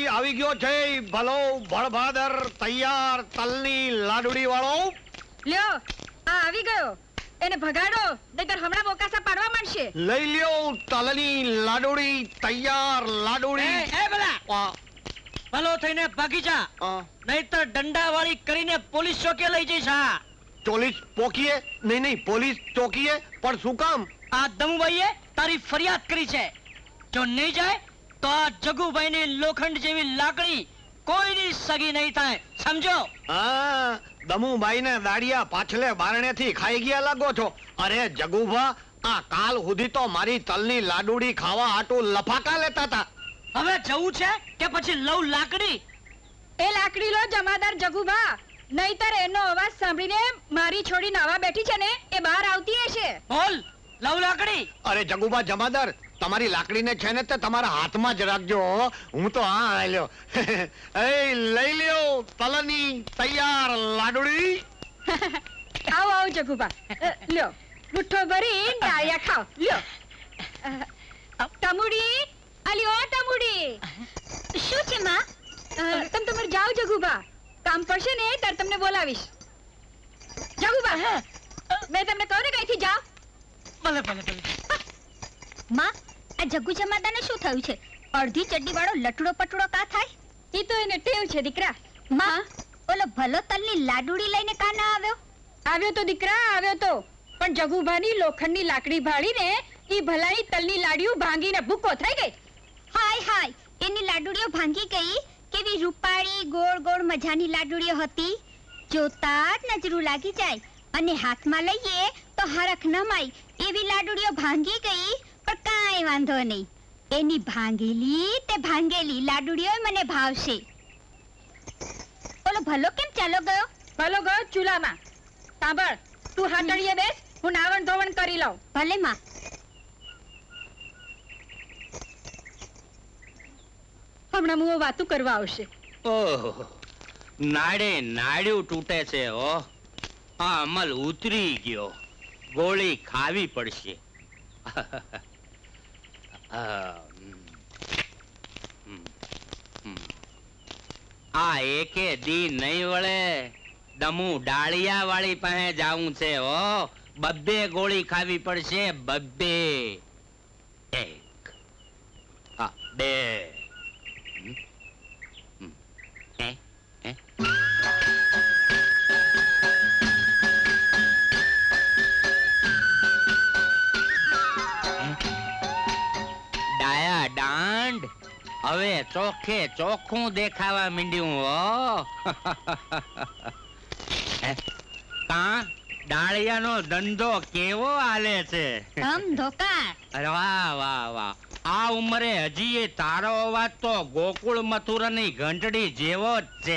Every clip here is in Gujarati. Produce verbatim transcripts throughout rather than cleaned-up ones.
આવી ગયો છે ભલો ભળભાદર તૈયાર તલની લાડુડી વાળો. લ્યો આ આવી ગયો. એને ભગાડો નહીતર હમણાં બોકાસા પાડવા માંડશે. લઈ લ્યો તલની લાડુડી તૈયાર લાડુડી. એ ભલા ભલો થઈને ભાગી જા, નહીતર ડંડા વાળી કરીને પોલીસ ચોકે લઈ જઈશ. હા પોલીસ પોકીએ? નહીં નહીં પોલીસ ચોકીએ. પણ શું કામ? આ દમુભાઈએ તારી ફરિયાદ કરી છે. જો નહીં જાય તો આ જગુભાઈની લોખંડ જેવી લાકડી કોઈની સગી નહીં થાય, સમજો? હા, દમુભાઈને દાડિયા પાછલે બારણેથી ખાઈ ગયા લાગો છો. અરે જગુભા, આ કાલ સુધી તો મારી તલની લાડુડી ખાવા આટું લફાકા લેતા હતા. હવે જવું છે કે પછી લવ લાકડી? એ લાકડી લો જમાદાર જગુભા, નહીતર એનો અવાજ સાંભળીને મારી છોડી નાવા બેઠી છે ને એ બહાર આવતી હશે. બોલ લવ લાકડી. અરે જગુભા જમાદાર, તમારી લાકડીને છે ને તે તમારા હાથમાં જ રાખજો. હું તો આ લ્યો એ લઈ લ્યો તલની તૈયાર લાડુડી. આવો આવો જગુભા, લ્યો મુઠ્ઠો ભરી ડાળિયા ખાઓ. લ્યો ટમુડી, આ લ્યો ટમુડી. શું છે માં? તમે તમારે જાઓ જગુભા, કામ પડશે ને ત્યારે તમને બોલાવીશ. જગુભા મેં તમને કહું ને કઈથી જાઓ. ભલે ભલે ભલે. માં આ જગ્ગુ જમાદાને શું થયું છે? અડધી ચડ્ડી વાળો લટડો પટડો કા થાય? એ તો એને ટેવ છે દીકરા. માં ઓલો ભલો તલની લાડુડી લઈને કા ના આવ્યો? આવ્યો તો દીકરા આવ્યો તો, પણ જગુભાની લોખંડની લાકડી ભાળીને ઈ ભલાની તલની લાડીઓ ભાંગીને ભૂકો થઈ ગઈ. હાય હાય, એની લાડુડીઓ ભાંગી ગઈ. કેવી રૂપાળી ગોળ ગોળ મજાની લાડુડીઓ હતી, જોતા જ નજરું લાગી જાય. અને હાથમાં લઈએ તો હરખ ન માય એવી લાડુડીઓ ભાંગી ગઈ. પણ કાંઈ વાંધો નહીં, એની ભાંગેલી તે ભાંગેલી લાડુડીઓ મને ભાવશે. ઓલો ભલો કેમ ચાલો ગયો? ભલો ગયો ચૂલામાં. સાંભળ, તું હાટડીએ બેસ, હું નાવણ ધોવણ કરી લઉં. ભલે માં. હમણાં મુઓ વાતું કરવા આવશે. ઓહો, નાડે નાડ્યું તૂટે છે. ઓ આ અમલ ઉતરી ગયો, ગોળી ખાવી પડશે. આ એકે દી નહીં વળે. દમુ ડાળિયા વાળી પાસે જાવું છે. ઓ બબ્બે ગોળી ખાવી પડશે, બબ્બે. એક, હા, બે. ડાયા દાંડ હવે ચોખ્ખે ચોખ્ખું દેખાવા માંડ્યું. હો કા ડાળિયાનો ધંધો કેવો હાલે છે? ધમ ધોકા. અરે વાહ વાહ વાહ. આ ઉંમરે હજી એ તારો અવાજ તો ગોકુળ મથુરાની ઘંટડી જેવો જ છે.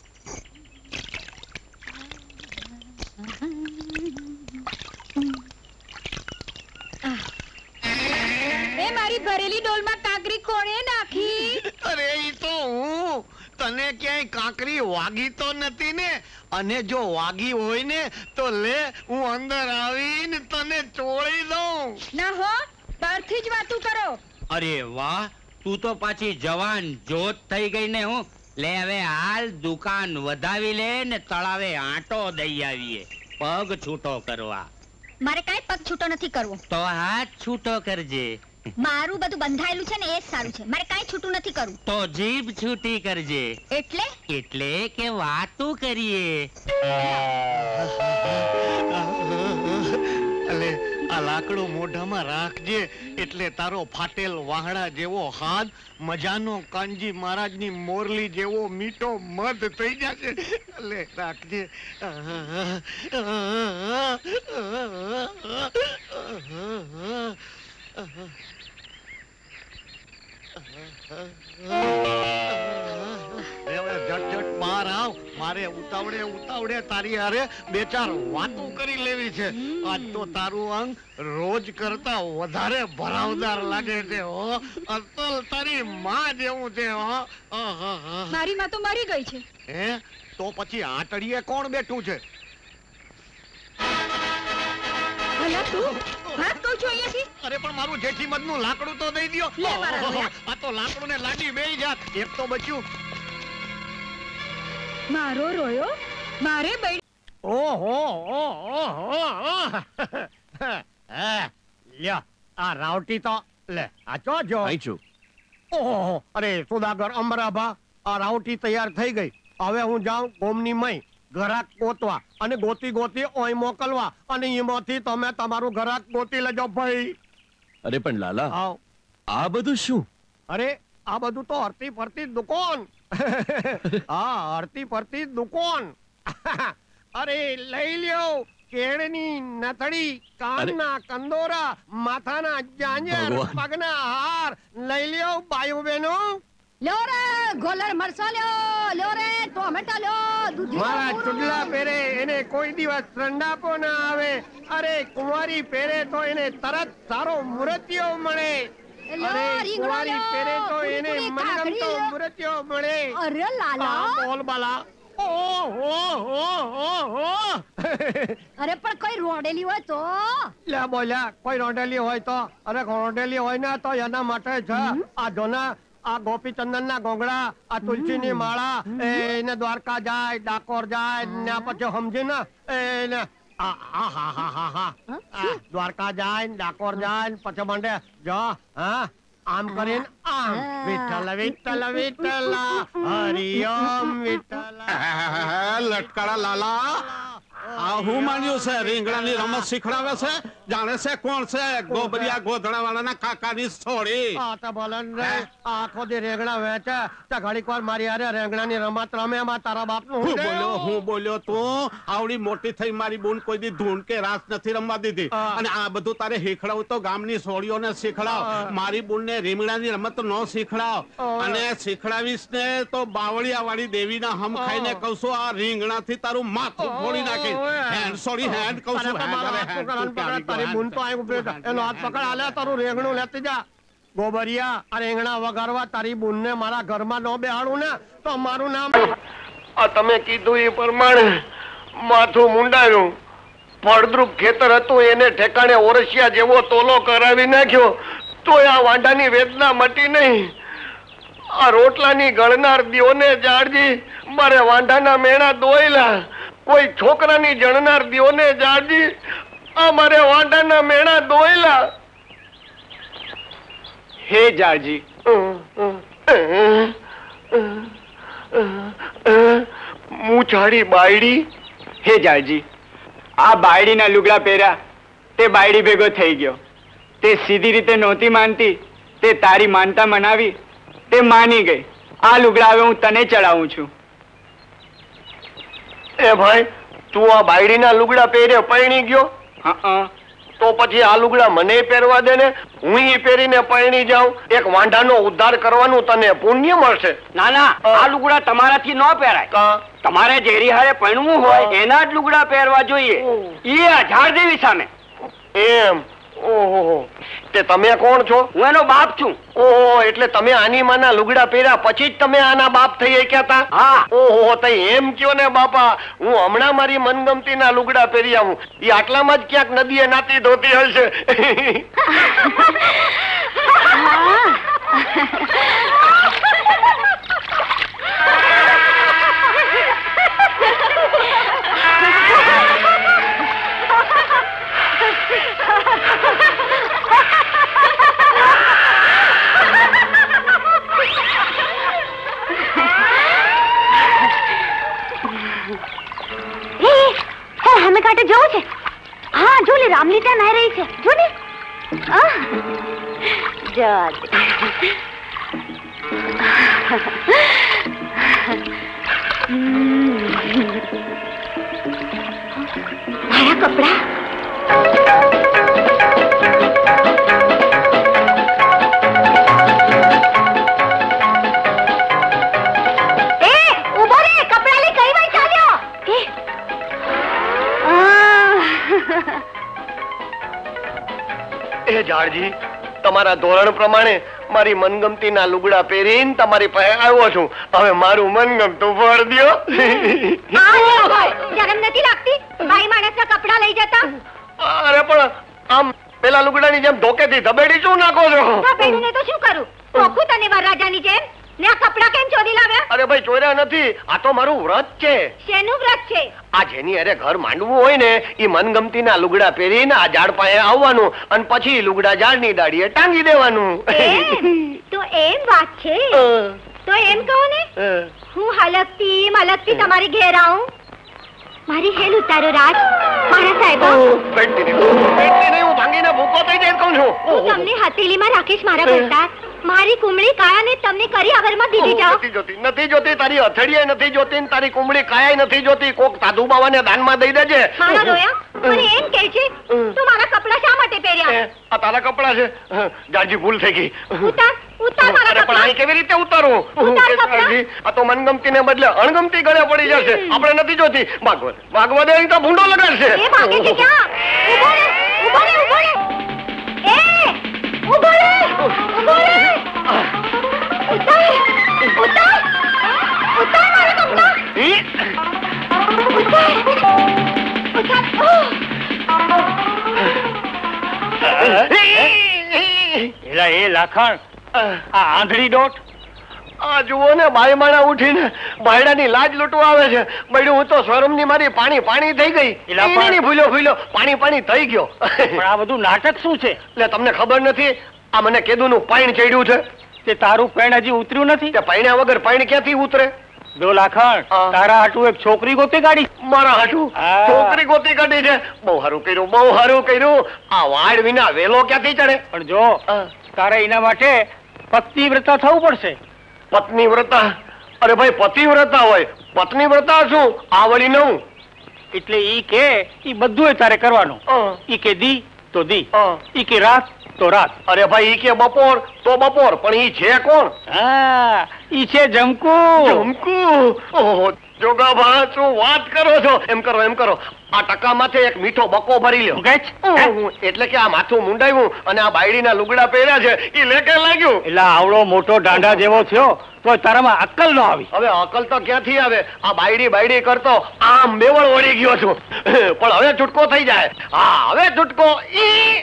એ મારી ભરેલી ડોલમાં કાકરી કોણે નાખી? અરે ઈ તો હું. તને ક્યાંય કાંકરી વાગી તો નથી ને? અને જો વાગી હોય ને તો લે, હું અંદર આવીને તને ચોળી દઉં. ના હો, બહારથી જ વાતું કરો. અરે વાહ, તું તો પાછી જવાન જોત થઈ ગઈ ને. હું લે હવે હાલ દુકાન વધાવી લે ને તળાવે આંટો દઈ આવીએ પગ છૂટો કરવા. મારે કાંઈ પગ છૂટો નથી કરવો. તો હાથ છૂટો કરજે. મારું બધું બંધાયેલું છે ને એ જ સારું છે. મારે કાંઈ છૂટું નથી કરવું. તો જીભ છૂટી કરજે. એટલે એટલે કે વાતું કરીએ. અલે આ લાકડું મોઢામાં રાખજે, એટલે તારો ફાટેલ વાહડા જેવો હાથ મજાનો કાનજી મહારાજની મોરલી જેવો મીઠો મધ થઈ જશે. અલે રાખજે. ઝટ બહાર આવ. મારે ઉતાવળે ઉતાવળે તારી હારે બે ચાર વાતો કરી લેવી છે. આજ તો તારું અંગ રોજ કરતા વધારે ભરાવદાર લાગે છે. હો અસલ તારી માં જેવું છે. હો મારી માં તો મરી ગઈ છે. હે તો પછી આટડીએ કોણ બેઠું છે? ભલા તું વાત કહું છું અહીંયાથી. અરે પણ મારું જેઠી મધનું લાકડું તો દઈ દ્યો. લે મારા રોયા. આ તો લાકડું ને લાડી બેય જાત. એક તો બચ્યું. મારો રોયો મારે બૈડી. ઓહો ઓહો ઓહો. હે, લ્યો આ રાવટી તો લે આ ચો જો. અહીં છું. ઓહો, અરે સુદાગર અમરાભા, આ રાવટી તૈયાર થઈ ગઈ. હવે હું જાઉં ગોમની મય ઘરાક ગોતવા અને ગોતી ગોતી ઓય મોકલવા અને એમાંથી તમે તમારું ઘરાક ગોતી લેજો ભાઈ. અરે પણ લાલા, આવ. આ બધું શું? અરે આ બધું તો હરતી ફરતી દુકાન. હા, હરતી ફરતી દુકાન. અરે લઈ લ્યો કેળની નથડી, કાનના કંદોરા, માથાના જાંજર, ભગવાન. પગના હાર લઈ લ્યો ભાઈઓ બહેનો. લ્યો રે ગોલર મરસા લ્યો, લ્યો રે ટોમેટા લ્યો, દૂધી મારા ચુડલા પહેરે એને કોઈ દિવસ રંડાપો ના આવે. અરે કુંવારી પહેરે તો એને તરત સારો મુરતિયો મળે. અરે કુંવારી પહેરે તો એને મનગમતો મુરતિયો મળે. અરે લાલા. હા, બોલ બાલા. ઓહો ઓહો ઓહો. અરે પણ કોઈ રોડેલી હોય તો. લે બોલ્યા કોઈ રોંઢેલી હોય તો. અરે રોંઢેલી હોય ને તો એના માટે છે આ જોના આ ગોપીચંદન ના ગોગડા, આ તુલસી ની માળા, એને દ્વારકા જાય, ડાકોર જાય ને પછી સમજી ને એને આ હા હા હા હા હા આ દ્વારકા જાય ને ડાકોર જાય ને પછી મંડે જો હા આમ કરીને આમ વિઠ્ઠલ વિઠ્ઠલ વિઠ્ઠલ હરિઓમ વિઠ્ઠલ. લટકાડા લાલા, આ હું માન્યું છે રીંગણાની રમત શીખડાવે છે? જાણે છે કોણ છે? ગોબરિયા ગોધડા વાળાના કાકાની છોડી. આ તો બોલન રે આખો દી રેંગણા વેચે તો ઘડીક વાર મારી હારે રેંગણાની રમત રમે એમાં તારા બાપનું હું હું બોલ્યો હું બોલ્યો તું? આવડી મોટી થઈ મારી બોન કોઈ દી ધૂન કે રાસ નથી રમવા દીધી. હા. અને આ બધું તારે શીખડાવું તો ગામની છોડીઓને શીખડાવ. હા. મારી બોનને રીંગણાની રમત નો શીખડાવ. હા. અને શીખડાવીશ ને તો બાવળિયા વાળી દેવીના હમ ખાઈને કહું છું આ રીંગણાથી તારું માથું ફોડી નાખી. હેન્ડ સોરી હેન્ડ કહું છું. અરે મારો હાથ પકડ, હાથ પકડ, તારી બૂન તો અહીં ઊભી છે. એનો હાથ પકડ, હાલે તારું રેંગણું લેતી જા. ગોબરિયા આ રેંગણા વગાડવા તારી બૂનને મારા ઘરમાં ન બેહાડું ને તો મારું નામ. આ તમે કીધું એ પ્રમાણે માથું મુંડાયું. ફળદ્રુપ ખેતર હતું એને ઠેકાણે ઓરસિયા જેવો તોલો કરાવી નાખ્યો તો આ વાંડાની વેદના મટી નહીં. આ રોટલાની ગળનાર દીઓને જાળજી મારે વાંડાના મેણા દોયલા. કોઈ છોકરાની જણનાર દીઓને જાળજી આ મારે વાંડાના મેણા દોયલા. હે જાળજી મૂછાડી બાયડી. હે જાળજી આ બાયડીના લુગડા પહેર્યા તે બાયડી ભેગો થઈ ગયો. તે સીધી રીતે નહોતી માનતી, તે તારી માનતા મનાવી, તે માની ગઈ. આ લુગડા હવે હું તને ચડાવું છું. એ ભાઈ તું આ બાયડીના લુગડા પહેરે પરણી ગયો? હા. તો પછી આ લુગડા મને પહેરવા દે ને, હું ઈ પહેરીને પરણી જાઉં. એક વાંઢાનો ઉદ્ધાર કરવાનું તને પુણ્ય મળશે. ના ના, આ લુગડા તમારાથી ન પહેરાય. તમારે જેરી હારે પરણવું હોય એના જ લુગડા પહેરવા જોઈએ. એ અઢાર દેવી સામે. એમ? ઓહો, તે તમે કોણ છો? હું એનો બાપ છું. ઓહો, એટલે તમે આની માના લુગડા પહેર્યા પછી જ તમે આના બાપ થઈ ગયા તા? હા. ઓહો, તો એમ કયો ને બાપા, હું હમણાં મારી મનગમતી ના લુગડા પહેરી આવું. એ આટલામાં જ ક્યાંક નદીએ નાતી ધોતી હશે. હમે કાંટે જવું છે. હા જો લે રામલીટા નાઈ રહી છે. જો ને આહ, જા મારા કપડા. એ જાળજી તમારા ધોરણ પ્રમાણે મારી મનગમતી ના લુગડા પહેરીને તમારી પાસે આવ્યો છું. હવે મારું મનગમતું ફળ દ્યો. જગન નથી લાગતી ભાઈ માણસના કપડા લઈ જતા. અરે પણ આમ પેલા લુગડાની જેમ ધોકેથી ધબેડી શું નાખો છો? ધબેડીને તો શું કરું? નોખું તને વરરાજાની જેમ. ને આ કપડાં કેમ ચોરી લાવ્યા? અરે ભાઈ ચોર્યા નથી, આ તો મારું વ્રત છે. શેનું વ્રત છે? આ જેની અરે ઘર માંડવું હોય ને એ મનગમતી ના લુગડા પહેરીને આ ઝાડ પાસે આવવાનું અને પછી લુગડા ઝાડની ડાળીએ ટાંગી દેવાનું. તો એમ વાત છે. તો એમ કહો ને, હું હલકતી મલકતી તમારી ઘેર આવું. મારી હેલ ઉતારો રાજ મારા સાહેબ. બેટી નહીં, હું ભાંગીને ભૂકો થઈ જાય કહું છું. હું તમને હથેલીમાં રાખીશ મારા કરતા. મારી કુમળી કાયાને તમને કરી આગળમાં દીધી જાઓ. નથી જોતી, નથી જોતી, તારી હથેળીએ નથી જોતી, તારી કુમળી કાયાય નથી જોતી. કોક સાધુ બાવાને દાનમાં દઈ દેજે. મારા રોયા મને એમ કહે છે તું મારા કપડાં શા માટે પહેર્યા? આ તારા કપડાં છે. જાજી ભૂલ થઈ ગઈ. ઉતાર ઉતાર મારા અરે પણ અહીં કેવી રીતે ઉતારું? આ તો મનગમતી ને બદલે અણગમતી ગળે પડી જશે. આપણે નથી જોતી. ભાગવત ભાગવત અહીં તો ભૂંડો લગાડશે. એ ભાગે છે ક્યાં? ઉભો રે ઉભો રે ઉભો રે. એ ઉભો રે ઉભો રે. ઉતાર ઉતાર ઉતાર મારા કપડાં. ઉતાર એલા એ લાખણ, આ આંધળી દોટ. આ જુઓ ને બાઈ માણા ઉઠીને બાયડાની લાજ લૂંટવા આવે છે. બૈડું હું તો સ્વરમની મારી પાણી પાણી થઈ ગઈ. એની ભૂલ્યો ભૂલ્યો પાણી પાણી થઈ ગયો. પણ આ બધું નાટક શું છે? એટલે તમને ખબર નથી? આ મને કેદુનું પાણી ચડ્યું છે. તે તારું પેણ હજી ઉતર્યું નથી? તે પાણ્યા વગર પાણી ક્યાંથી ઉતરે? જો લાખણ, તારા હાટુ એક છોકરી ગોતી કાઢી. મારા હાટુ છોકરી ગોતી કાઢી છે? બહુ સારું કર્યું, બહુ સારું કર્યું. આ વાડ વિના વેલો ક્યાંથી ચડે? પણ જો તારે એના માટે પત્ની વ્રતા થવું પડશે. પત્ની વ્રતા? અરે ભાઈ પતિ વ્રતા હોય, પત્ની વ્રતા શું? આ વળી નવું. એટલે ઈ કે ઈ બધું તારે કરવાનું. ઈ કે દી તો દી, ઈ કે રાત તો રાત. અરે ભાઈ ઈ કે બપોર તો બપોર, પણ ઈ છે કોણ? હા, ઈ છે જમકુ. જમકુ? ઓહો જોગાભા, શું વાત કરો છો? એમ કરો એમ કરો, આ ટકા માથે એક મીઠો બકો ભરી લ્યો. એટલે કે આ માથું મુંડાવ્યું અને આ બાયડીના લુગડા પહેર્યા છે ઈ લેકે લાગ્યું. એટલે આવડો મોટો દાંડા જેવો થયો તો તારામાં અક્કલ ન આવી? હવે અક્કલ તો ક્યાંથી આવે? આ બાયડી બાયડી કરતો આમ બેવળ વળી ગયો છું. પણ હવે છૂટકો થઈ જાય. હા હવે છૂટકો ઈ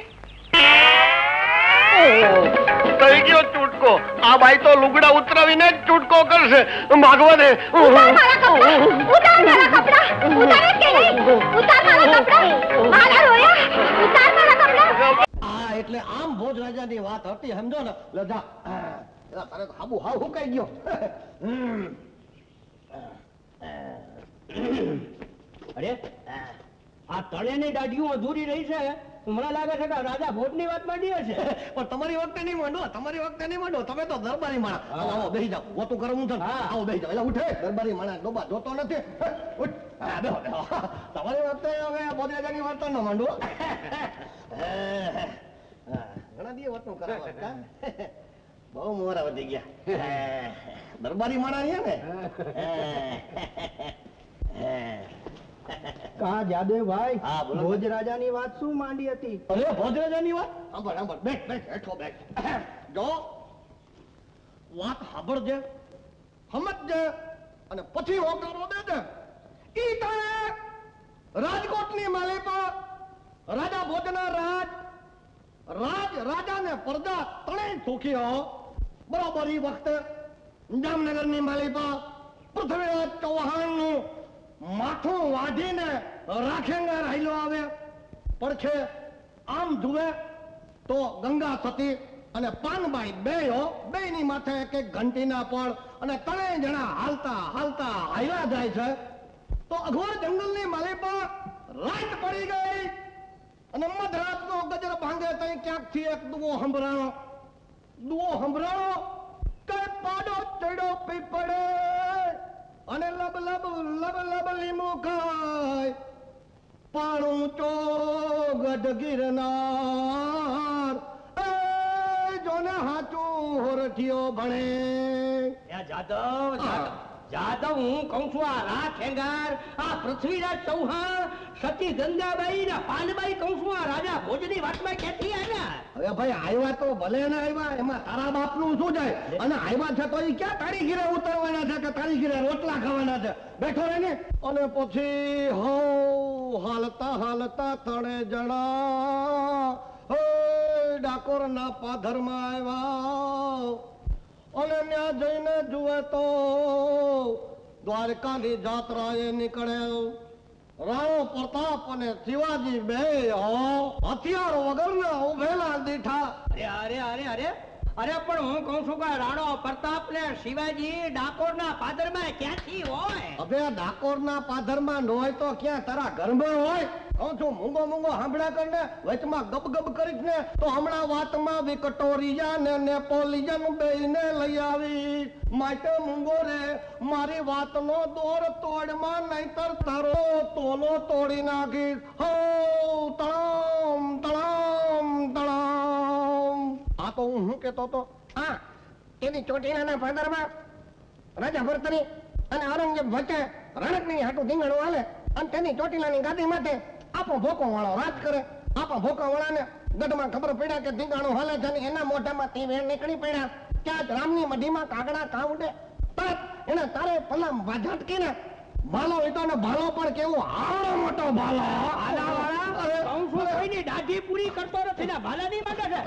થઈ ગયો છૂટકો. આ બાઈ તો લુગડા ઉતરાવીને જ છૂટકો કરશે. ભાગવા દે. ઉતાર મારા કપડાં, ઉતાર મારા કપડાં. ઉતાર કે નહીં? ઉતાર મારા કપડાં. મારા રોયા, ઉતાર મારા કપડાં. આ એટલે આમ ભોજ રાજાની વાત હતી, સમજો ને? લજા તારે હાબુ હાવ હુકાઈ ગયો. અરે આ તળેની દાઢીઓ અધૂરી રહી છે. મને લાગે છે કે રાજા ભોજની વાત માંડી હશે. પણ તમારી વખતે નહીં માંડો, તમારી વખતે નહીં માંડો. તમે તો દરબારી માણા. આવો બેસી જાઓ, વોતું કરવું છે. આવો બેસી જાઓ. એટલે ઉઠે દરબારી માણા ડોબા જોતો નથી. ઉઠ. હા બેહો બેહો. તમારી વખતે હવે ભોજ રાજાની વાત ન માંડો. ઘણા દિવસ વાતું કરાવવા. બહુ મોરા વધી ગયા. દરબારી માણા રહ્યા ને. કા જાદેવભાઈ, ભોજ રાજાની વાત શું માંડી હતી? અરે ભોજ રાજાની વાત સાંભળ સાંભળ. બેઠ બેઠ હેઠો બેઠ. જો વાત સાંભળજે, સમજજે અને પછી હોકારો દેજે. ઈ તારે રાજકોટની માલી પર રાજા ભોજના રાજ રાજ રાજાને પ્રજા ત્રણેય સુખી હો. બરોબર ઈ વખતે જામનગરની માલી પર પૃથ્વીરાજ ચૌહાણનું માથું વાઢીને રાખેંગાર હાલ્યો આવે. પણ છે આમ જુએ તો ગંગા સતી અને પાનબાઈ બેયો બેયની માથે એક એક ઘંટીના પણ અને ત્રણેય જણા હાલતા હાલતા હાલ્યા જાય છે. તો અઘોર જંગલની માલી પર રાત પડી ગઈ અને મધરાતનો ગજર ભાંગે તઈ ક્યાંકથી એક દુવો સંભળાણો. દુવો સંભળાણો કે પાડો ચડ્યો પીપળે અને લબ લબ લબ લબ લીમો ખાય પાણું ચો ગઢ ગિરનાર એ જોને હાચું હોરઠિયો ભણે. જાદવ જાદવ જાદવ હું કહું છું આ રાત હેંગાર આ પૃથ્વીરાજ ચૌહાણ સતી ગંગાબાઈ ને પાનબાઈ કહું છું આ રાજા ભોજની વાતમાં ક્યાંથી આવ્યા? હવે ભાઈ આવ્યા તો ભલે ને આવ્યા, એમાં તારા બાપ નું શું જાય? અને આવ્યા છે તો એ ક્યાં તારી ઘીરે ઉતરવાના છે કે તારી ઘીરે રોટલા ખાવાના છે? બેઠો રે ને. અને પછી હો હાલતા હાલતા ત્રણે જણા હો ડાકોરના પાધરમાં આવ્યા અને ત્યાં જઈને જુએ તો દ્વારકાની જાત્રાએ નીકળેલ રાણો પ્રતાપ અને શિવાજી બે હથિયાર વગરના ઉભેલા દીઠા. અરે અરે અરે અરે અરે પણ હું કહું છું કે રાણો પ્રતાપ ને શિવાજી ડાકોરના પાદરમાં ક્યાંથી હોય? હવે ડાકોરના પાદરમાં ન હોય તો ક્યાં તારા ઘરમાં હોય? કહું છું મૂંગો મૂંગો સાંભળ્યા કરીને વચમાં ગબ ગબ કરીશ ને તો હમણાં વાતમાં વિક્ટોરિયા ને નેપોલિયન બેયને લઈ આવી. માટે મૂંગો રે મારી વાતનો દોર તોડમાં નહીતર તારો તોલો તોડી નાખીશ. હો તળામ તળામ તળામ. આ તો હું શું કેતો તો હા એની ચોટીલાના પાદરમાં રાજા ભરતની અને ઔરંગઝેબ વચ્ચે રણકની હાટું ધીંગાણું હાલે અને તેની ચોટીલાની ગાદી માટે આપણો ભોકો વાળો રાજ કરે. આપણો ભોકો વાળાને ગઢમાં ખબર પડ્યા કે ધીંગાણું હાલે છે અને એના મોઢામાં તે વેણ નીકળી પડ્યા. ત્યાં જ રામની મઢીમાં કાગડા કાં ઉડે તરત એને તારે પલ્લા વાઝાટકીને ભાલો લીધો ને ભાલો પણ કેવો આવડો મોટો ભાલો. આલા વાળા કહું છું કોઈની દાઢી પૂરી કરતો નથી ને ભાલાની માંગે છે.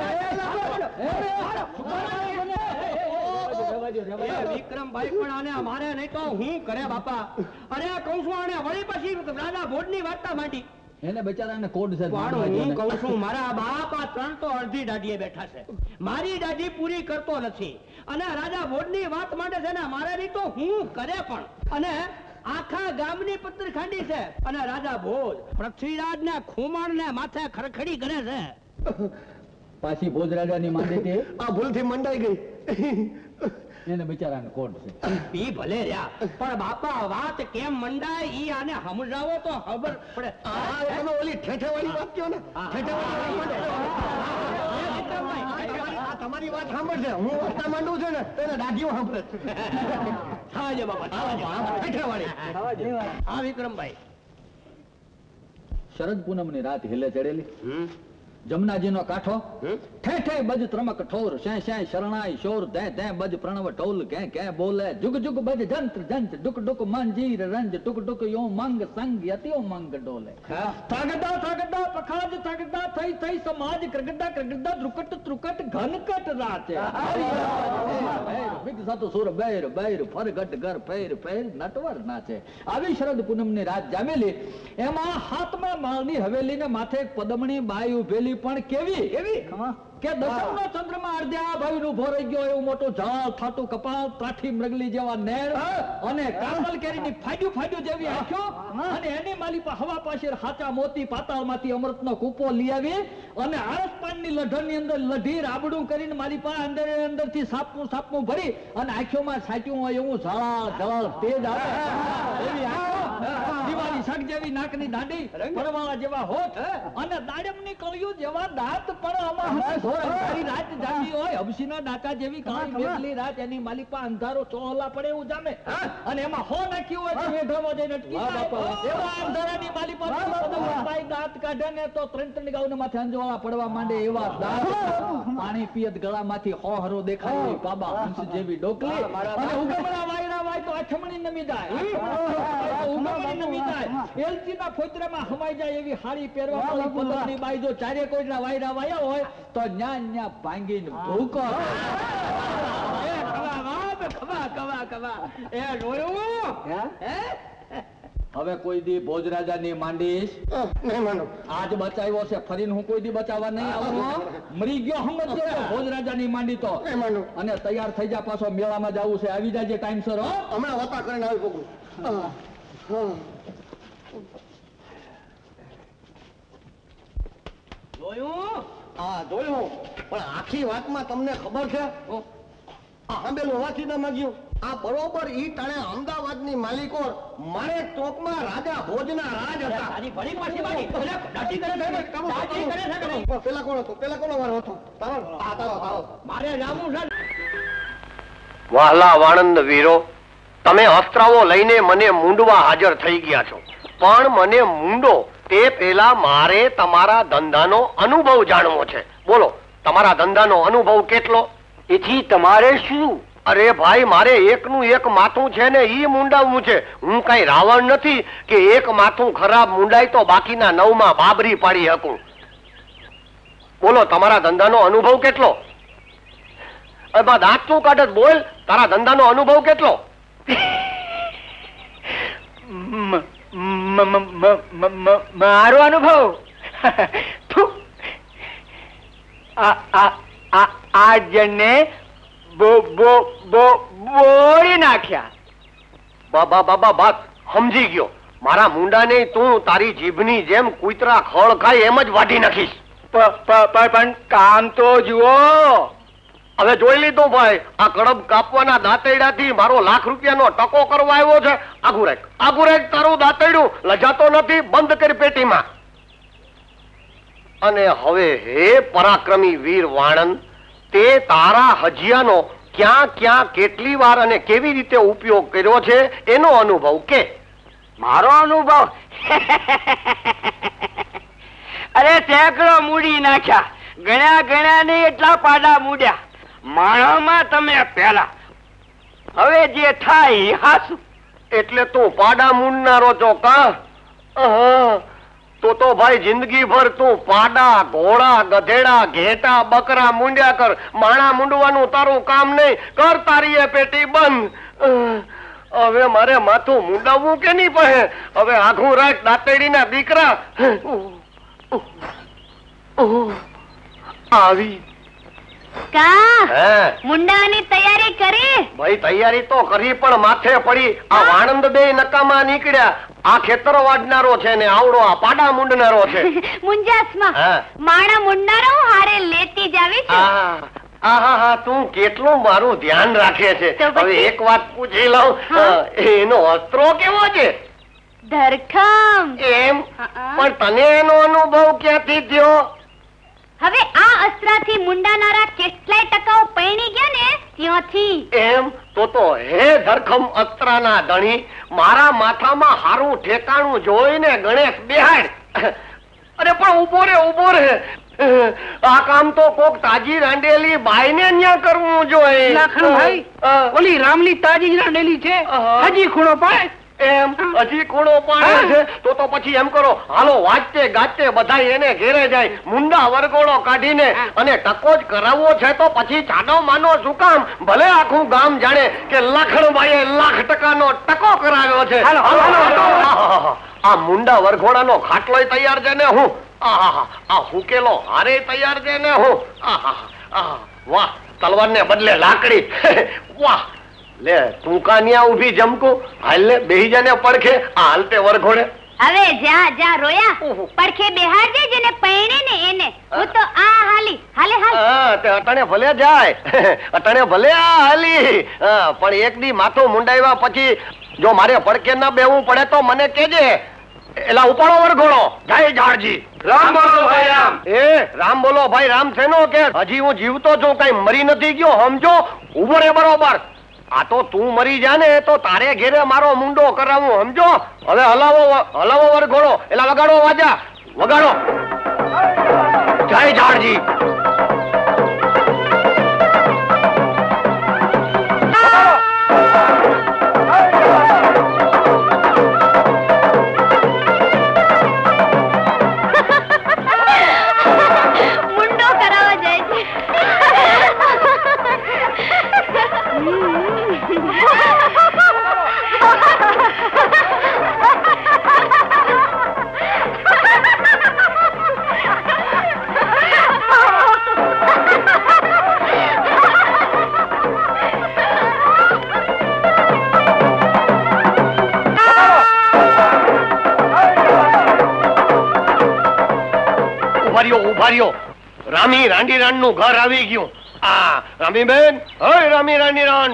વિક્રમભાઈ પણ આને મારે નહીં તો હું કરે બાપા. અરે કહું છું આને વળી પછી રાજા ભોજની વાર્તા માંડી એને બચારાને કોડ છે. હું કહું છું મારા બાપ આ ત્રણ તો અડધી દાઢીએ બેઠા છે. મારી દાઢી પૂરી કરતો નથી અને રાજા ભોજની વાત માંડે છે ને મારે નહીં તો હું કરે પણ. અને આખા ગામની પત્ર ખાંડી છે અને રાજા ભોજ પૃથ્વીરાજ ને ખુમાણ ને માથે ખરખડી કરે છે. પાછી ભોજ રાજાની માંડી તે આ ભૂલથી મંડાઈ ગઈ. એને બિચારાને કોડ છે. ઈ ભલે રહ્યા પણ બાપા વાત કેમ મંડાય ઈ આને સમજાવો તો ખબર પડે. આ એનો ઓલી ઠેઠે વાળી વાત કયો ને ઠેઠે વાળી આ તમારી વાત સાંભળશે હું વાર્તા માંડું છું ને તેને દાઢીઓ સાંભળે. હા જે બાપા ઠેઠે વાળી. હા વિક્રમભાઈ શરદ પૂનમ ની રાત હિલે ચડેલી જમનાજી નો કાંઠો ઠે બજ ત્રમક ઠોર શે શે શરણાઈ શોર દે દે બજ પ્રણવ ઢોલ કે કે બોલે જુગ જુગ બજ જંત્ર જંત ડુક ડુક મંજીર રંજ ટુક ટુક યો મંગ સંગ યતિયો મંગ ડોલે. થાગડા થાગડા પખાજ થાગડા થઈ થઈ સમાજ ક્રગડા ક્રગડા દ્રુકટ ત્રુકટ ઘનકટ રાચે વિગ સતો સુર બેર બેર ફરગટ ગર ફેર ફેર નટવર નાચે. આવી શરદ પૂનમ ની રાત જામેલી એમાં હાથમાં માળની હવેલી ને માથે એક પદમણી બાઈ ઉભેલી પણ કેવી એવી કે દશમ નો ચંદ્રમાં અડધ્યા ભાઈ નું ભોરાઈ ગયો એવું મોટું ઝાડ થાતું કપાળ ત્રાઠી મૃગલી જેવા નેર અને કારમલ કેરીની ફાડ્યું ફાડ્યું જેવી આંખો અને એની માલી પર હવા પાસે હાચા મોતી પાતાળમાંથી અમૃતનો કૂપો લઈ આવી અને આરસ પાનની લઢણની અંદર લઢી રાબડું કરીને મારી પાસે અંદર અંદરથી સાપનું સાપનું ભરી અને આંખોમાં સાચ્યું હોય એવું ઝાળ ઝાળ તેજ આવે એવી આંખો દિવાળી શાક જેવી નાકની દાંડી પરવાળા જેવા હોઠ અને દાડમની કળિયું જેવા દાંત પણ આમાં સારી રાત જામી હોય હબસીના દાંતા જેવી કાળી મેઘલી રાત એની માલિકા અંધારો ચોહલા પડે એવું જામે અને એમાં હો નાખ્યું હોય તો વેઢામાં જઈને અટકી જાય એવા અંધારાની માલિકા પદમભાઈ દાંત કાઢે ને તો ત્રણ ત્રણ ગાઉને માથે અંજવાળા પડવા માંડે એવા દાંત પાણી પિયત ગળામાંથી હો હરો દેખાય બાબા હંસ જેવી ડોકલી અને ઉગમણા વાયરા વાય તો અઠમણી નમી જાય ઉગમણી નમી જાય એલચીના ફોતરામાં હમાઈ જાય એવી હાડી પહેરવા વાળી પદમની બાઈ જો ચારે કોઈના વાયરા વાયા હોય તો ન્યા ન્યા ભાંગીને ભૂકો એ કવા વાપ કવા કવા કવા એ જોયું હે હવે કોઈ દી ભોજ રાજાની માંડીશ નહીં માનો. આજ બચાવ્યો છે ફરીને હું કોઈ દી બચાવવા નહીં આવું. મરી ગયો સમજજો ભોજ રાજાની માંડી તો અને તૈયાર થઈ જા પાછો મેળામાં જવું છે આવી જાજે ટાઈમસર હો. હમણાં વતા કરીને આવી પકડું. જોયું હા જોયું પણ આખી વાતમાં તમને ખબર છે આંબેલું વાંચી ના માંગ્યું આ બરોબર ઈ ટાણે અમદાવાદની માલિકો મારે ચોકમાં રાજા ભોજના રાજ હતા. આની ભરી પાછી વાળી દાઢી કરે છે દાઢી કરે છે પેલા કોણ હતો પેલા કોનો વારો હતો તારો આ તારો તારો મારે જામું છે. વાહલા વાણંદ વીરો તમે અસ્ત્રાઓ લઈને મને મૂંડવા હાજર થઈ ગયા છો પણ મને મૂંડો તે પેલા મારે તમારા ધંધાનો અનુભવ જાણવો છે. બોલો તમારા ધંધાનો અનુભવ કેટલો? એથી તમારે શું? અરે ભાઈ મારે એકનું એક માથું છે ને ઈ મુંડાવવું છે. હું કઈ રાવણ નથી કે એક માથું ખરાબ મુંડાય તો બાકીના નવ માં બાબરી પાડી શકું. બોલો તમારા ધંધાનો અનુભવ કેટલો? અબા દાંત શું કાઢત? બોલ, તારા ધંધાનો અનુભવ કેટલો? મારો અનુભવ આ જણને બોળી નાખ્યા. બાબા બાબા બાત સમજી ગયો. મારા મુંડાને તું તારી જીભની જેમ કૂતરા ખળ ખાય એમ જ વાઢી નાખીશ. પણ કામ તો જુઓ. હવે જોઈ લીધું ભાઈ, આ કડબ કાપવાના દાંતેડાથી મારો લાખ રૂપિયાનો ટકો કરવા આવ્યો છે. આગુ રાખ, આગુ રાખ તારું દાંતેડું. લજાતો નથી, બંધ કરી પેટીમાં. અને હવે હે પરાક્રમી વીર વાણંદ, તે તારા હજિયાનો ક્યાં ક્યાં કેટલી વાર અને કેવી રીતે ઉપયોગ કર્યો છે એનો અનુભવ કે. મારો અનુભવ અરે સેંકડો મૂડી નાખ્યા, ગણ્યા ગણ્યા નહીં એટલા પાડા મૂડ્યા. માણસમાં તમે પેલા, હવે જે થાય હાસુ. એટલે તું પાડા મૂંડનારો છો કા? તો તો ભાઈ જિંદગી ભર તું પાડા, ઘોડા, ગધેડા, ઘેટા, બકરા મૂંડ્યા કર. માણા મૂંડવાનું તારું કામ નહીં. કર તારી એ પેટી બંધ. હવે મારે માથું મૂંડાવવું કે નહીં પહે? હવે આઘું રાખ દાંતેડીના દીકરા. આવી કા મુંડાની તૈયારી કરી? ભાઈ તૈયારી તો કરી, પણ માથે પડી. આ વાણંદ બે નકામા નીકળ્યા. આ ખેતર વાડનારો છે ને આવડો આ પાડા મુંડનારો છે. મુંજાસમાં માણા મુંડનારો હારે લેતી જાવી છે. હા હા, તું કેટલું મારું ધ્યાન રાખે છે. હવે એક વાત પૂછી લઉં, એનો અસ્ત્રો કેવો છે? ધરખમ. એમ? પણ તને એનો અનુભવ ક્યાંથી થયો? હવે આ અસ્ત્રાથી મુંડાનારા કેટલાય ટકાઓ પૈણી ગયા ને ત્યાંથી. એમ? તો તો હે ધરખમ અસ્ત્રાના ધણી, મારા માથામાં હારું ઠેકાણું જોઈને ગણેશ બેહાડ. અરે પણ ઉભો રે, ઉભો રે. આ કામ તો કોક તાજી રાંડેલી બાઈને ન્યા કરવું જોઈએ. લાખણભાઈ, ઓલી રામલી તાજી રાંડેલી છે, હજી ખૂણો પાડે. એમ? હજી ખૂણો પાડે છે? તો તો પછી એમ કરો, હાલો વાંચતે ગાજતે બધા એને ઘેરે જાય, મુંડા વરગોળો કાઢીને અને ટકો જ કરાવવો છે તો પછી ચાનો માનો શું કામ? ભલે આખું ગામ જાણે કે લાખણભાઈએ લાખ ટકાનો ટકો કરાવ્યો છે. આ મુંડા વરઘોડાનો ખાટલોય તૈયાર છે ને હું. આ હુકેલો હારે તૈયાર છે ને હું. વાહ, તલવાર ને બદલે લાકડી. વાહ, લે તું કાન્યા ઉભી જમકું. હાલ ને બેહી જાને પડખે આ હાલતે વરઘોડે. હવે જા જા રોયા, પડખે બેહાડજે જેને પૈણે ને એને. હું તો આ હાલી હાલે હાલ. હા, તે અટણે ભલે જાય, અટણે ભલે આ હાલી. પણ એક દી માથું મુંડાવ્યા પછી જો મારે પડખે ના બેવું પડે તો મને કેજે. એલા ઉપાડો વરઘોડો. જય જાડજી. રામ બોલો ભાઈ રામ. એ રામ બોલો ભાઈ રામ શેનો કે? હજી હું જીવતો છું, કઈ મરી નથી ગયો, સમજો. ઉભો રે બરોબર. આ તો તું મરી જા ને તો તારે ઘેરે મારો મુંડો કરાવું, સમજો. હવે હલાવો હલાવો વરઘોડો. એલા વગાડો વાજા, વગાડો. જય જાડજી. મુંડો કરાવવા જાય છે. ઉભા રહ્યો. રામી રાંડી રાણ નું ઘર આવી ગયું. આ રામી બેન, હે રામી રાંડી રાણ.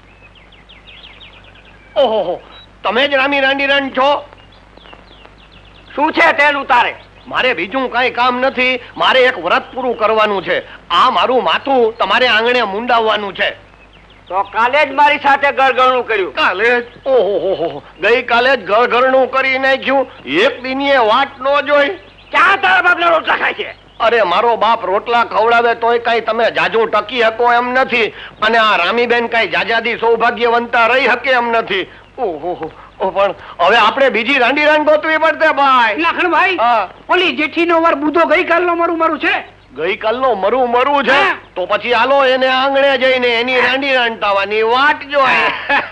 ઓહો, તમે જ રામી રાંડી રાણ છો? શું છે તેનું તારે? મારે બીજું કઈ કામ નથી. મારે એક વ્રત પૂરું કરવાનું છે. આ મારું માથું તમારે આંગણે મુંડાવવાનું છે. તો કાલે જ મારી સાથે ગળગળનું કર્યું. કાલે જ? ઓહો, ગઈ કાલે જ ગળગળનું કરી નાખ્યું. એક દિનીએ વાટ નો જોઈ. ક્યાં તારા બાપના રોટલા ખાય છે? અરે મારો બાપ રોટલા ખવડાવે તોય કઈ તમે જાજુ ટકી શકો એમ નથી. અને આ રામીબેન કઈ જાજાદી સૌભાગ્યવંતા રહી શકે એમ નથી. ઓહો, પણ હવે આપણે બીજી રાંડી રાણ ગોતવી પડશે ભાઈ. લાખણભાઈ, ઓલી જેઠી નો વર બુધો ગઈકાલનો મારું મારું છે. ગઈકાલનો મરું મરું છે તો પછી હાલો એને આંગણે જઈને એની રાંડી રાંધતાવાની વાટ જોય.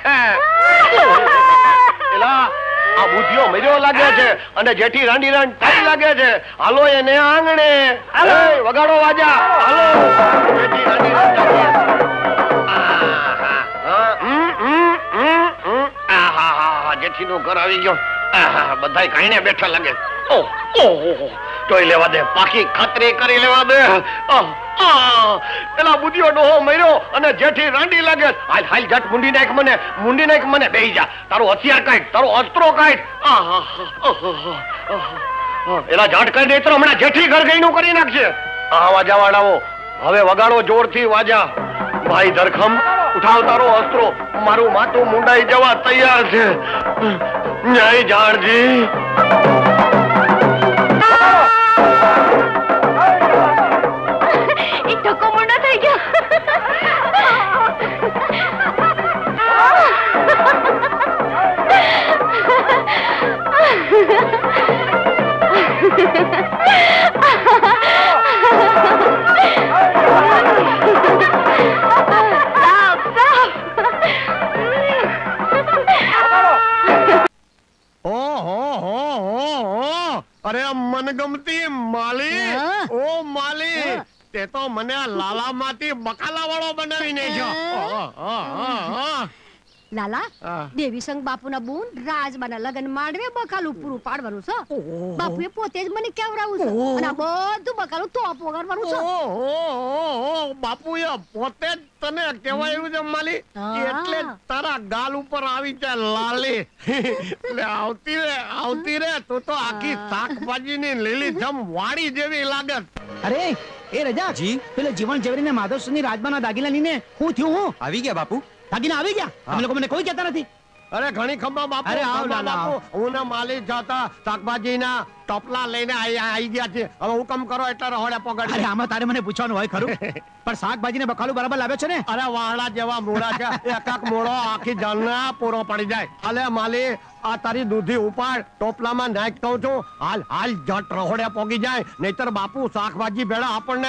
એલા આ બુધિયો મર્યો લાગે છે અને જેઠી રાંડી રાંધતાઈ લાગે છે. હાલો એને આંગણે. હાલો વગાડો વાજા. હાલો જેઠી રાંડી રાંધતાઈ. જેઠી નું ઘર આવી ગયો. બધાય કાઈને બેઠા લાગે. ઓહ ઓહ જોઈ લેવા દે, પાકી ખાતરી કરી લેવા દે. પેલા બુધિયો ડોહો મર્યો અને જેઠી રાંડી લાગે. હાલ હાલ જટ મુંડી નાખ મને, મુંડી નાખ મને. બેહી જા, તારો હથિયાર કાઢ, તારો અસ્ત્રો કાઢ. એલા ઝાટ કાઢ દે તો હમણાં જેઠી ઘર ગઈનું કરી નાખશે. આ વાજા વાળાઓ હવે વગાડો જોરથી વાજા. ભાઈ ધરખમ ઉઠાવ તારો અસ્ત્રો, મારું માથું મુંડાઈ જવા તૈયાર છે. જય જાણજી. એક ધક્કો મોંડો થઈ ગયો. અરે મનગમતી માલી, ઓ માલી, તે તો મને આ લાલા માંથી બકાલા વાળો બનાવીને છો. લાલા, દેવીસંગ બાપુના બૂન રાજબાના લગન માંડવે બકાલું પૂરું પાડવાનું છે. બાપુએ પોતે જ મને કેવડાવું છે અને આ બધું બકાલું તો પોગાડવાનું છે. બાપુએ પોતે જ તને કહેવાયું છે માલી, એટલે તારા ગાલ ઉપર આવી જાય લાલી. એટલે આવતી રે આવતી રે તું તો આખી શાકભાજી ની લીલી જમ વાડી જેવી લાગે. અરે એ રજા જી, પેલો જીવન ઝવેરી ને માધવસુર ની રાજબાના દાગીના લઈને હું થયું? હું આવી ગયા બાપુ. દાગીના આવી ગયા? અમે લોકો મને કોઈ કહેતા નથી. અરે ઘણી ખંભા બાપુ. અરે આવ લાલા, હું ના માલી જાતા શાકભાજી ના ટપલા લઈને આવી ગયા છે. હવે હુકમ કરો એટલે રહોડે પગડ. અરે આમાં તારે મને પૂછવાનું હોય ખરું? પણ શાકભાજી ને બકાલું બરાબર લાવ્યો છે ને? અરે વાળા જેવા મોડા છે, એક એક મોડો આખી જાનના પૂરો પડી જાય. અલે માલી આ તારી દૂધી ઉપાડ, ટોપલામાં નાખ દઉં છું. હાલ હાલ જટ રહોડે પોગી જાય, નહીતર બાપુ શાકભાજી ભેળા આપણને.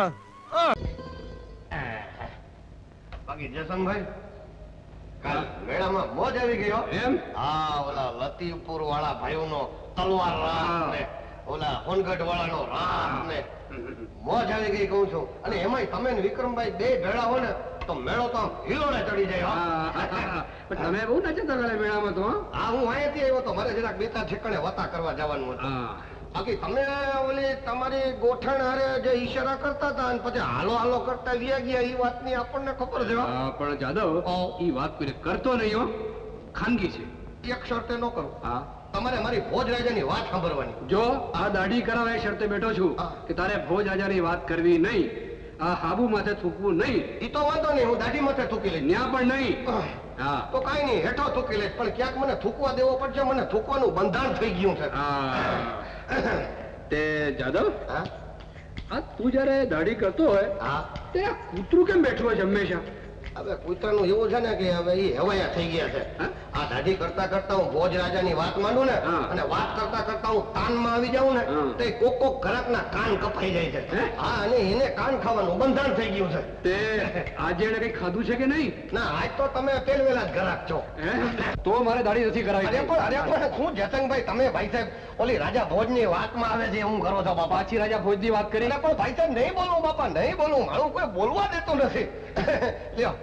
બાકી જસનભાઈ કાલ મેળામાં મોજ આવી ગયો એમ? હા, ઓલા લતીપુર વાળા ભાઈઓનો તલવાર રાત ને ઓલા હોનગઢ વાળાનો રાત ને મોજ આવી ગઈ કહું છું. અને એમાંય તમે ને વિક્રમભાઈ બે ભેળા હોય ને તો મેળો તો હિલોડે ચડી જાય. તમે બહુ નચતા મેળામાં તો. હા, હું અહીંયાથી આવ્યો તો, મારે જરાક બે ચાર ઠેકાણે વતા કરવા જવાનું હતું. બાકી તમે ઓલી તમારી ગોઠણ હારે જે ઈશારા કરતા હતા અને પછી હાલો હાલો કરતા ગયા ગયા એ વાતની આપણને ખબર છે. પણ જાદવ ઈ વાત કોઈને કરતો નહીં હો, ખાનગી છે. એક શરતે ન કરું. હા, તમારે મારી ભોજ રાજાની વાત સાંભળવાની. જો આ દાઢી કરાવે શરતે બેઠો છું કે તારે ભોજ રાજાની વાત કરવી નહીં, આ હાબુ માથે થૂકવું નહીં. ઈ તો વાંધો નહીં, હું દાઢી માથે થૂકી લઈશ. ન્યા પણ નહીં. હા, તો કઈ નહીં, હેઠો થૂકી લઈશ. પણ ક્યાંક મને થૂકવા દેવો પડશે, મને થૂકવાનું બંધાણ થઈ ગયું છે. તે જાદવ, આ તું જયારે દાઢી કરતો હોય તે આ કૂતરું કેમ બેઠું હોય છે હંમેશા? હવે કૂતરાનું એવું છે ને કે હવે એ હવાયા થઈ ગયા છે. આ દાઢી કરતા કરતા હું ભોજ રાજાની વાત માંડું ને અને વાત કરતા કરતા હું કાનમાં આવી જાઉં ને તો કોક કોક ઘરાકના કાન કપાઈ જાય છે. હા, અને એને કાન ખાવાનું બંધાણ થઈ ગયું છે. તે આજે એને કઈ ખાધું છે કે નહીં? ના, આજ તો તમે તેલવેલા જ ઘરાક છો. તો મારે દાઢી નથી કરાવી. અરે પણ અરે પણ શું જતનભાઈ, તમે ભાઈ સાહેબ ઓલી રાજા ભોજની વાતમાં આવે છે હું કરો છો બાપા? પાછી રાજા ભોજની વાત કરી. પણ ભાઈ સાહેબ નહીં બોલું બાપા, નહીં બોલું. મારું કોઈ બોલવા દેતું નથી. લ્યો.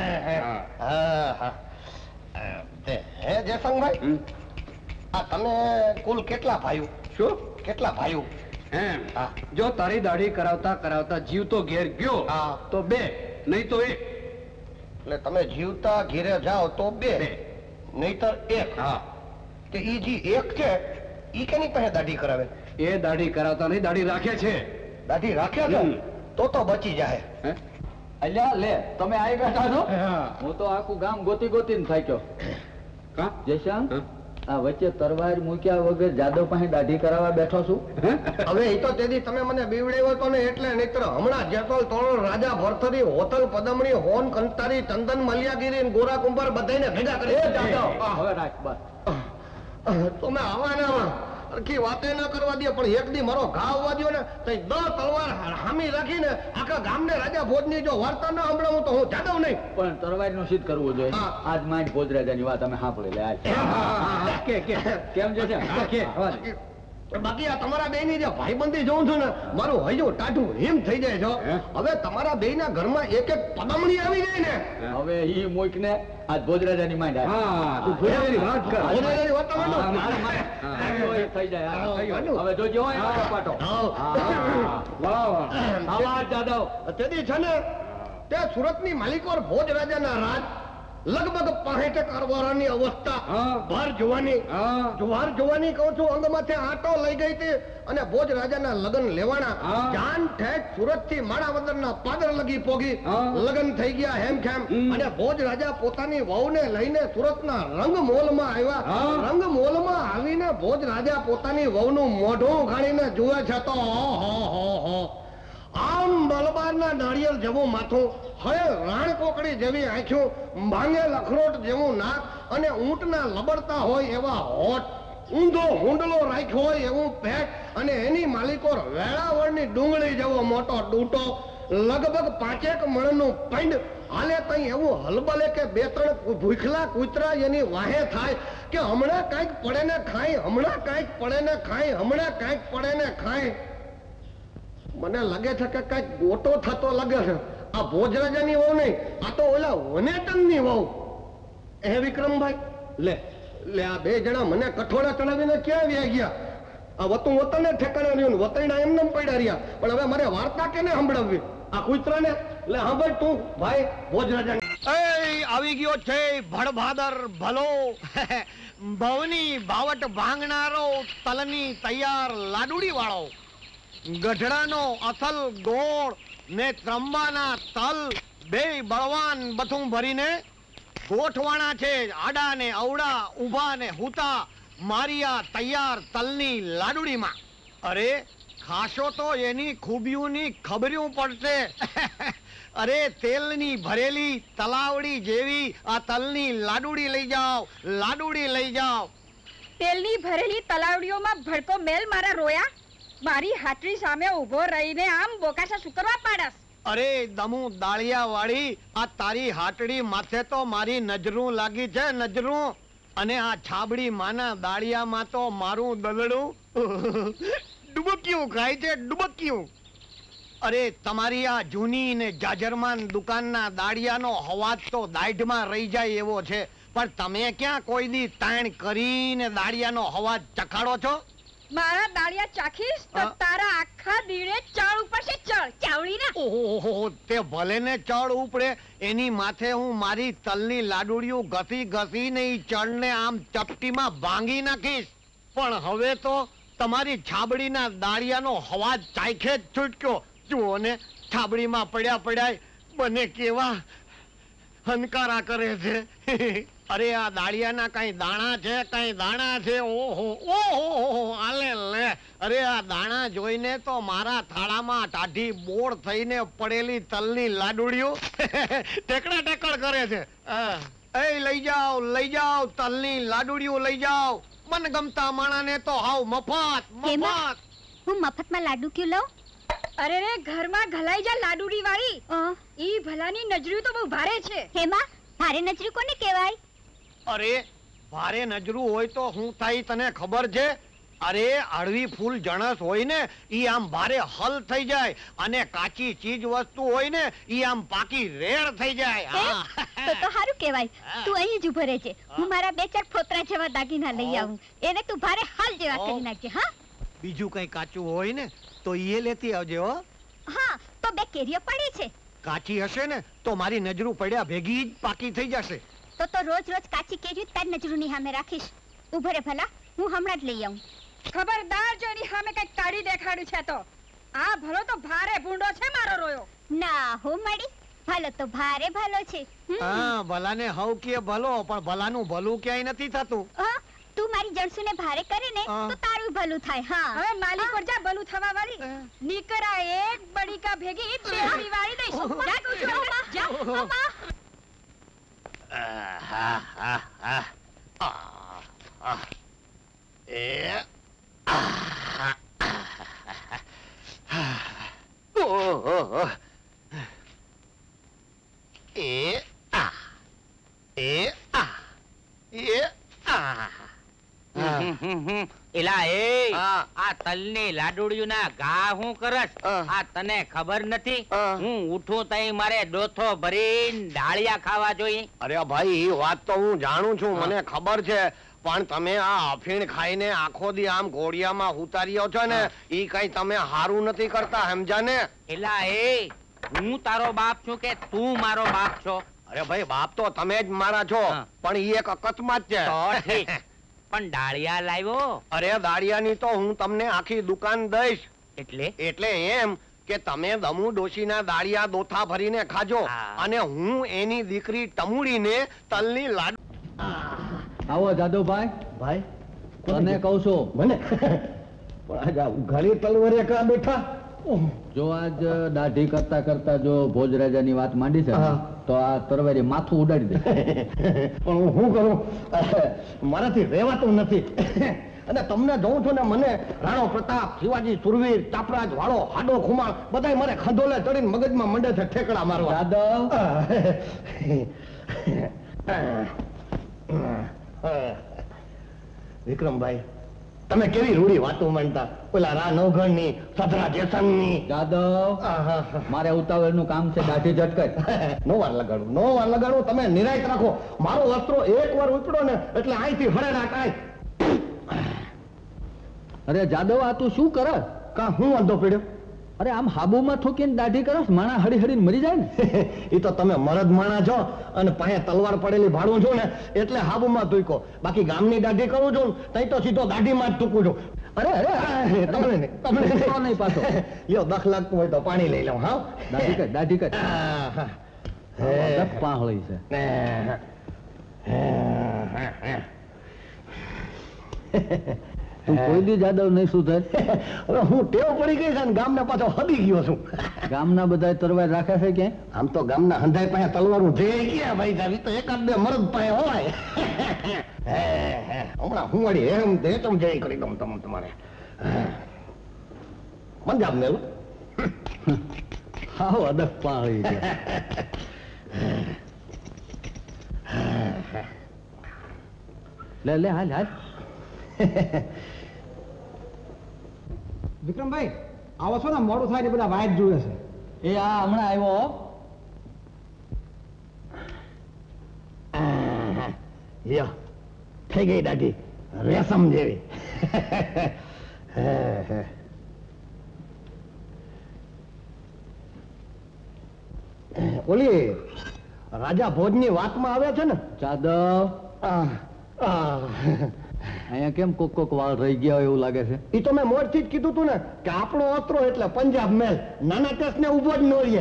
હે જયસંગભાઈ, આ તમે કુલ કેટલા ભાઈઓ? શું કેટલા ભાઈઓ? એમ? જો તારી દાઢી કરાવતા કરાવતા જીવ તો ઘેર ગયો તો બે, નહીં તો એક. એટલે તમે જીવતા ઘેરે જાઓ તો બે, નહીતર એક. હા, કે ઈ જી એક છે ઈ કેની પાસે દાઢી કરાવે? એ દાઢી કરાવતા નહીં, દાઢી રાખે છે. દાઢી રાખે છે તો તો બચી જાય. અલ્યા લે, તમે આવી બેઠા છો? હું તો આખું ગામ ગોતી ગોતીને થાક્યો. જયશ્યામ, આ વચ્ચે તરવાર મૂક્યા વગર જાદવ પાસે દાઢી કરાવવા બેઠો છું. હવે એ તો તેથી તમે મને બીવડાવ્યો તો ને એટલે, નહીતર હમણાં જેતોલ તોરણ રાજા ભરથરી હોતલ પદમણી હોન કંતારી ચંદન મલિયાગીરી ગોરા કુંભાર બધાને ભેગા કરી. હવે રાખ બસ. તમે આવાના હરખી વાતે ન કરવા દે પણ એક દી મારો ઘા આવવા દ્યો ને તો ઈ દસ તલવાર હામી રાખીને આખા ગામને રાજા ભોજની જો વાર્તા ન સંભળાવું તો હું જાદવ નહીં. પણ તરવાર નું સિદ્ધ કરવું જોઈએ. આજ માંડ ભોજરાજાની વાત અમે સાંભળી લે આજ. કે કે કેમ છે કે બાકી આ તમારા બે ની જે ભાઈબંધી જોઉં છું ને મારું હજુ ટાઢું હિમ થઈ જાય છો. હવે તમારા બે ના ઘરમાં એક એક પદમણી આવી જાય ને હવે ઈ મોઈક ને આજ ભોજરાજાની માંડ આવી. હા તું ભોજરાજાની વાત કર. ભોજરાજાની વાત તો માંડો થઈ જાય. હવે જોજો પાટો. વાહ વાહ આવાજ જાદવ. તેથી છે ને તે સુરતની માલિકોર ભોજરાજાના રાજ લગભગ પાસઠ કરવારાની અવસ્થા ભાર જોવાની જુવાર જોવાની કહું છું અંગ માથે આટો લઈ ગઈ હતી અને ભોજ રાજાના લગ્ન લેવાના જાન ઠેઠ સુરત થી માણાવદરના પાદર લગી પોગી લગ્ન થઈ ગયા હેમ ખેમ અને ભોજ રાજા પોતાની વહુને લઈને સુરતના રંગમોલમાં આવ્યા. રંગમોલમાં આવીને ભોજ રાજા પોતાની વહુનું મોઢું ઉઘાડીને જુએ છે તો આમ મલબારના નાળિયેર જેવું માથું, હવે રાણ કોકડી જેવી આંખો, ભાંગે લખરોટ જેવું નાક અને ઊંટના લબડતા હોય એવા હોઠ, ઊંધો હુંડલો રાખ્યો હોય એવું પેટ અને એની માલિકો વેળાવળની ડુંગળી જેવો મોટો ડૂટો, લગભગ પાંચેક મણનું પંડ હાલે તઈ એવું હલબલે કે બે ત્રણ ભૂખલા કૂતરા એની વાહે થાય કે હમણાં કાંઈક પડે ને ખાય, હમણાં કાંઈક પડે ને ખાય, હમણાં કાંઈક પડે ને ખાય. મને લાગે છે કે કઈક ગોટો થતો લાગે છે. આ ભોજરાજાની વહુ નહીં, આ તો ઓલા વનેટનની વહુ. હે વિક્રમભાઈ, લે લે આ બે જણા મને કઠોળા ચડાવીને ક્યાં વ્યા ગયા? આ વતું વતને ઠેકાણે રહ્યું, વતઈના એમને પડ્યા રહ્યા. પણ હવે મારે વાર્તા કેને સંભળાવવી? આ કૂતરાને લે સાંભળ તું ભાઈ ભોજરાજા. એ આવી ગયો છે ભડભાદર ભલો, ભવની ભાવટ ભાંગનારો, તલની તૈયાર લાડુડી વાળો, ગઢડાનો અસલ ગોળ ને ત્રંબાના તલ બે બળવાન બથું ભરીને ગોઠવાણા છે. આડા ને અવડા, ઊભા ને હૂતા, મારિયા તૈયાર તલની લાડુડીમાં. અરે ખાશો તો એની ખૂબીઓની ખબર્યું પડશે. અરે તેલની ભરેલી તલાવડી જેવી આ તલની લાડુડી લઈ જાઓ, લાડુડી લઈ જાઓ. તેલની ભરેલી તલાવડીઓમાં ભડકો મેલ મારા રોયા, મારી હાટરી સામે ઉભો રહીને આમ બોકાશા શું કરવા પાડસ? અરે દમુ દાળિયા વાળી, આ તારી હાટડી માથે તો મારી નજરું લાગી છે, નજરું. અને આ છાબડી માના દાળિયામાં તો મારું દલડું ડુબક્યું ખાય છે, ડુબક્યું. અરે તમારી આ જૂની ને જાજરમાન દુકાનના દાળિયાનો હવાજ તો દાઢમાં રહી જાય એવો છે, પણ તમે ક્યાં કોઈ દી તાણ કરીને દાળિયાનો હવાજ ચખાડો છો? મારા દાળિયા ચાખીશ તો તારા આખા દીડે ચળ ઉપર છે, ચળ ચાવડી ના. ઓહો, તે ભલે ને ચળ ઉપડે, એની માથે હું મારી તલની લાડુડીઓ ઘસી ઘસીને ઈ ચળને આમ ચપટીમાં ભાંગી નાખીશ. પણ હવે તો તમારી છાબડીના દાળિયાનો હવાજ ચાખે જ છૂટક્યો. જુઓ ને છાબડીમાં પડ્યા પડ્યા બને કેવા હનકારા કરે છે. અરે આ દાળિયાના કઈ દાણા છે, કઈ દાણા છે. ઓહો ઓહો આલે લે. અરે આ દાણા જોઈને તો મારા થાળામાં ટાઢી બોળ થઈને પડેલી તલની લાડુડીઓ ટેકડા ટેકડ કરે છે. એ લઈ જાઓ, લઈ જાઓ, તલની લાડુડીઓ લઈ જાઓ. મનગમતા માણાને તો હાવ મફત મફત. હું મફતમાં લાડુ ક્યું લઉં? અરે રે ઘરમાં ઘલાઈ જા લાડુડી વાળી. ઈ ભલાની નજરી તો બહુ ભારે છે. હેમાં ભારે નજરી કોને કહેવાય? અરે ભારે નજરું હોય તો હું થાય તને ખબર છે? અરે અળવી ફૂલ જણસ હોય ને ઈ આમ ભારે હલ થઈ જાય, અને કાચી ચીજ વસ્તુ હોય ને ઈ આમ પાકી રેડ થઈ જાય. તો તો સારું કહેવાય. તું અહીં જ ઉભો રહેજે, હું મારા બે ચાર ફોતરા જેવા દાગીના લઈ આવું. એને તું ભારે હલ જેવા કરી નાખજે. હા, બીજું કઈ કાચું હોય ને તો ઈ લેતી આવજે. હો હા, તો બે કેરીઓ પડી છે. કાચી હશે ને તો મારી નજરું પડ્યા ભેગી જ પાકી થઈ જશે. તો તો રોજ રોજ કાચી કેરીઓ તાર નજરુની સામે રાખીશ. ઉભો રે ભલા, હું હમણાં જ લઈ આવું. ખબરદાર જો એની સામે કઈક કાઢી દેખાડ્યું છે તો. આ ભલો તો ભારે ભૂંડો છે મારો રોયો. ના હો મળી, ભલો તો ભારે ભલો છે. હા, ભલાને હવ કે ભલો, પણ ભલાનું ભલું ક્યાંય નથી થતું. તું મારી જણસુને ભારે કરે ને તો તારું ભલું થાય. હા, હવે માલિક પર જા ભલું થવા વાળી. નીકરા એક બડીકા ભેગી પેલી વાળી દઈશું. જા તું છો જા અમા. આહા આહા આ એ આ એ આ એ આ એ આ એલા એ આ તલની લાડુડિયુંના ઘા હું કરસ આ તને ખબર નથી હું ઉઠું તઈ મારે ડોથો ભરીને ડાળિયા ખાવા જોઈએ. અરે ભાઈ એ વાત તો હું જાણું છું, મને ખબર છે, પણ તમે આ અફીણ ખાઈને આખો દી આમ ઘોડિયામાં ઉતાર્યો છો ને ઈ કઈ તમે હારું નથી કરતા, સમજા ને? એલા એ હું તારો બાપ છું કે તું મારો બાપ છો? અરે ભાઈ બાપ તો તમે જ મારા છો, પણ ઈ એક અકસ્માત છે. તો ઠીક, પણ ડાળિયા લાવ્યો? અરે દાળિયાની તો હું તમને આખી દુકાન દઈશ. એટલે એટલે એમ કે તમે દમુ ડોશીના દાળિયા દોથા ભરીને ખાજો અને હું એની દીકરી ટમુડીને તલની લાડુ. આવો જાદવભાઈ. ભાઈ તને કહું છું. મને પણ આજ ઘરે તલવારે કા બેઠા. જો આજ દાઢી કરતા કરતા જો ભોજરાજાની વાત માંડી છે તો આ તરવારી માથું ઉડાડી દે. પણ હું શું કરું, મારાથી રહેવાતું નથી. અને તમને જોઉં છું ને મને રાણો પ્રતાપ, શિવાજી સુરવીર, ચાપરાજ વાળો, હાડો ખુમાર બધાય મારે ખંડોલે ચડીને મગજમાં મંડે છે ઠેકડા મારવા. જાદવ વિક્રમભાઈ તમે કેવી રૂડી વાતો માનતા, પેલા રા નવઘણની, સધરા જેસનની. જાદવ મારે ઉતાવળનું કામ છે, દાઢી ઝટકાય. નો વાર લગાડું, નો વાર લગાડું, તમે નિરાયત રાખો. મારો અસ્ત્રો એક વાર ઉપડો ને એટલે અહીંથી હળેડા કાંઈ. અરે જાદવ આ તું શું કરે? કા હું વાંધો પડ્યો? અરે આમ હાબુમાં ઠોકીને દાઢી કરસ, માણા હળી હળીને મરી જાય ને. એ તો તમે મરદ માણા છો અને પાસે તલવાર પડેલી ભાડું છું ને એટલે હાબુમાં તૂકો. બાકી ગામની દાઢી કરું છું તઈ તો સીધો દાઢીમાં જ તૂકું છું. અરે અરે તમને નહીં, તમને નહીં પાછો. લ્યો દખ લાગતું હોય તો પાણી લઈ લઉં. હા દાઢી કર, દાઢી કર. પાહળી છે. તું કોઈ દી જાદવ નહીં સુધર. હવે હું ટેવ પડી ગઈ છે ને ગામને પાછો હદી ગયો છું. ગામના બધા તલવાર રાખે છે કે? આમ તો ગામના હંધાઈ પાસે તલવારું જઈ ગયા ભાઈ સાહેબ, તો એકાદ બે મરદ પાસે હોય. હમણાં હું વળી એમ તે તમ જઈ કરી દઉં તમ તમારે. પંજાબ ને હાવ અદક પાળી છે. લે લે હાલ હાલ. વિક્રમભાઈ આવો છો ને, મોડું થાય ને બધા વાઇટ જોવે છે. એ આ હમણાં આવ્યો. લ્યો થઈ ગઈ દાઢી રેશમ જેવી. ઓલી રાજા ભોજની વાતમાં આવે છે ને જાદવ, અહીંયા કેમ કોક કોક વાળ રહી ગયા હોય એવું લાગે છે? એ તો મેં મોરથી જ કીધું તું ને કે આપણો અસ્ત્રો એટલે પંજાબ મેલ, નાના ટેસ ને ઉભો જ ન રહીએ.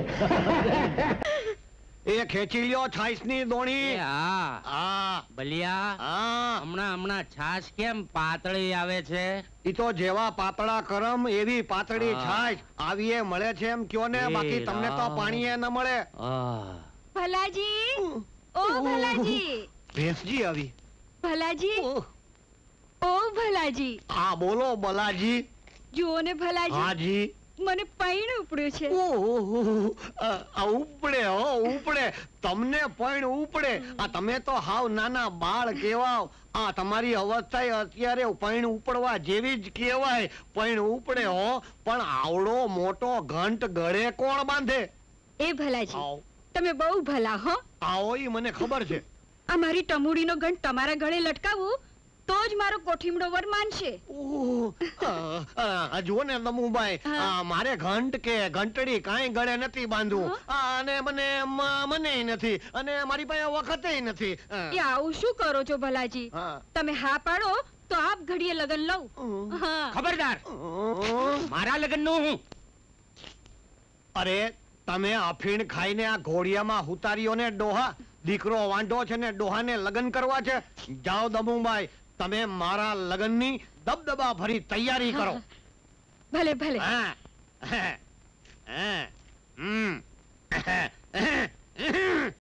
એ ખેંચી લ્યો છાશ ની દોણી. હા હા બલિયા, હમણાં હમણાં છાશ કેમ પાતળી આવે છે? ઈ તો જેવા પાતળા કરમ એવી પાતળી છાશ આવીએ મળે છે એમ કયો ને, બાકી તમને તો પાણીએ ન મળે. ભલાજી, ઓ ભલાજી. ભેંસજી આવી. ભલાજી, ઓ ભલાજી. હા બોલો બલાજી. જુઓ ને ભલાજી. હાજી. મને પૈણ ઉપડ્યું છે. આ ઉપડે હો ઉપડે, તમને પૈણ ઉપડે. આ તમે તો હાવ નાના બાળ કેવાવ. આ તમારી અવસ્થા અત્યારે પૈણ ઉપડવા જેવી જ કહેવાય. પૈણ ઉપડે હો, પણ આવડો મોટો ઘંટ ગળે કોણ બાંધે? એ ભલાજી તમે બહુ ભલા હો. આવો ઈ મને ખબર છે. આ મારી ટમુડીનો ઘંટ તમારા ગળે લટકાવું તો જ મારો કોઠીમડો વર માનશે. જુઓ ને દમુભાઈ, મારે ઘંટ કે ઘંટડી કાંઈ ગળે નથી બાંધવું, અને મને મને નથી, અને મારી પાસે વખતે નથી. એ આવું શું કરો છો ભલાજી? તમે હા પાડો તો આપ ઘડીએ લગન લઉં. ખબરદાર, મારા લગન નું હું. અરે તમે અફીણ ખાઈને આ ઘોડિયામાં ઉતાર્યો ને ડોહા, દીકરો વાંઢો છે ને ડોહાને લગન કરવા છે. જાઓ દમુભાઈ, તમે મારા લગનની દબદબા ભરી તૈયારી કરો. ભલે ભલે. હા હા હા હમ